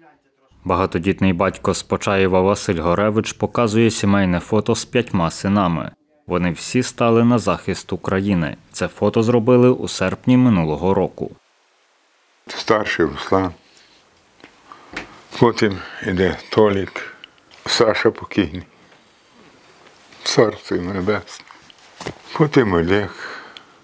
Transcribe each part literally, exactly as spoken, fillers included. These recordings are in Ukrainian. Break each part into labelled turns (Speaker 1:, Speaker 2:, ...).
Speaker 1: Багатодітний батько з Почаєва Василь Горевич показує сімейне фото з п'ятьма синами. Вони всі стали на захист України. Це фото зробили у серпні минулого року.
Speaker 2: Старший Руслан, потім йде Толік, Саша покійний, царство йому небесне, потім Олег,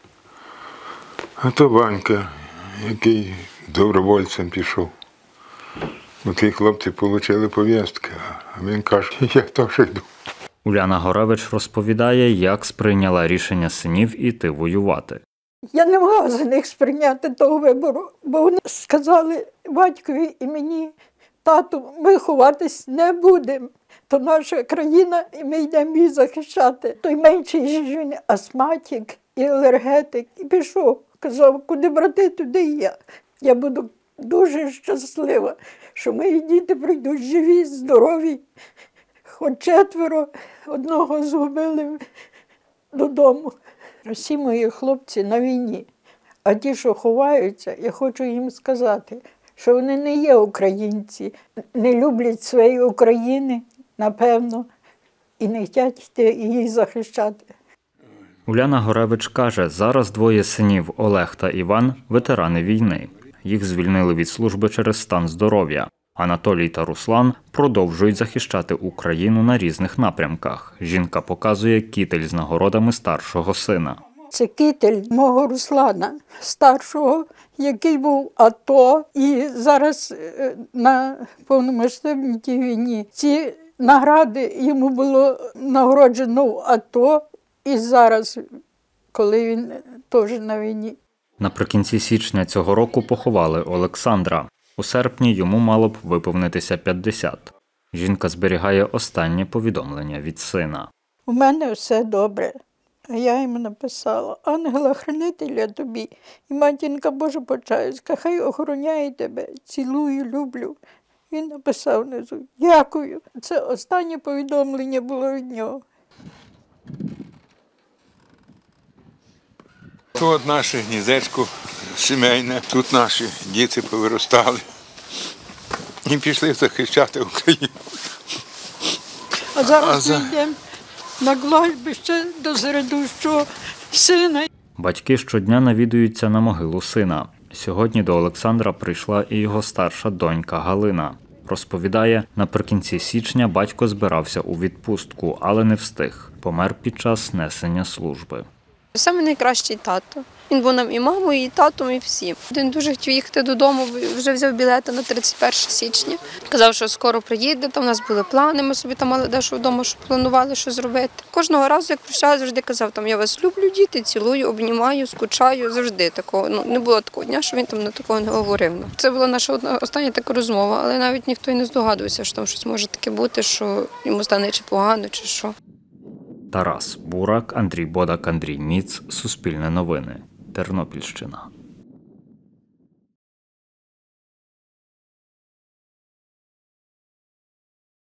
Speaker 2: а то Ванька, який добровольцем пішов. Ті хлопці отримали повістки, а він каже, я теж йду.
Speaker 1: Уляна Горевич розповідає, як сприйняла рішення синів іти воювати.
Speaker 3: Я не могла за них сприйняти того вибору, бо вони сказали батькові і мені: тату, ми ховатись не будемо. То наша країна, і ми йдемо її захищати. Той менший він астматик і алергетик. І пішов, казав, куди брати, туди і я. Я буду дуже щаслива, що мої діти прийдуть живі, здорові. Хоч четверо, одного згубили додому. Всі мої хлопці на війні, а ті, що ховаються, я хочу їм сказати, що вони не є українці, не люблять своєї України, напевно, і не хочуть йти її захищати.
Speaker 1: Уляна Горевич каже, зараз двоє синів Олег та Іван – ветерани війни. Їх звільнили від служби через стан здоров'я. Анатолій та Руслан продовжують захищати Україну на різних напрямках. Жінка показує кітель з нагородами старшого сина.
Speaker 3: Це кітель мого Руслана, старшого, який був в АТО і зараз на повномасштабній тій війні. Ці награди йому було нагороджено в АТО і зараз, коли він теж на війні.
Speaker 1: Наприкінці січня цього року поховали Олександра. У серпні йому мало б виповнитися п'ятдесят. Жінка зберігає останнє повідомлення від сина.
Speaker 3: У мене все добре. А я йому написала: ангела-хранителя тобі і матінка Божа Почаївська, хай охороняє тебе, цілую, люблю. Він написав внизу: дякую. Це останнє повідомлення було від нього.
Speaker 2: Тут наше гніздечко сімейне, тут наші діти повиростали і пішли захищати Україну.
Speaker 3: А зараз а за... ми йдемо на кладбище до середущого сина.
Speaker 1: Батьки щодня навідуються на могилу сина. Сьогодні до Олександра прийшла і його старша донька Галина. Розповідає, наприкінці січня батько збирався у відпустку, але не встиг. Помер під час несення служби.
Speaker 4: Саме найкращий тато. Він був нам і мамою, і татом, і всім. Він дуже хотів їхати додому, вже взяв білети на тридцять перше січня. Казав, що скоро приїде, там у нас були плани, ми собі там мали дещо вдома, що планували, що зробити. Кожного разу, як прощав, завжди казав, там, я вас люблю, діти, цілую, обнімаю, скучаю, завжди такого. Ну, не було такого дня, що він там на такого не говорив. Це була наша одна, остання така розмова, але навіть ніхто й не здогадувався, що там щось може таке бути, що йому стане чи погано, чи що.
Speaker 1: Тарас Бурак, Андрій Бодак, Андрій Міц, Суспільне новини, Тернопільщина.